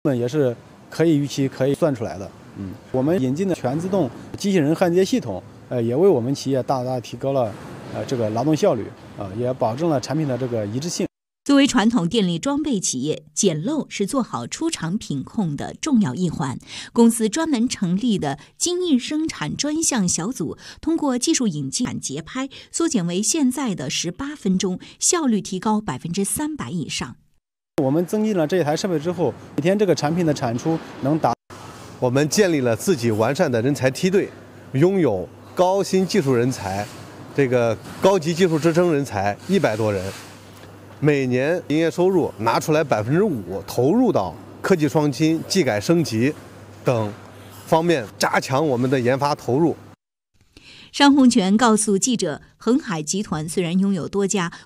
也是可以预期、可以算出来的。我们引进的全自动机器人焊接系统，也为我们企业大大提高了这个劳动效率，也保证了产品的这个一致性。 作为传统电力装备企业，捡漏是做好出厂品控的重要一环。公司专门成立的精益生产专项小组，通过技术引进节拍，缩减为现在的18分钟，效率提高300%以上。 我们增进了这一台设备之后，每天这个产品的产出能达。 我们建立了自己完善的人才梯队，拥有高新技术人才，这个高级技术支撑人才100多人。每年营业收入拿出来5%投入到科技创新、技改升级等方面，加强我们的研发投入。 商洪权告诉记者，恒海集团虽然拥有多家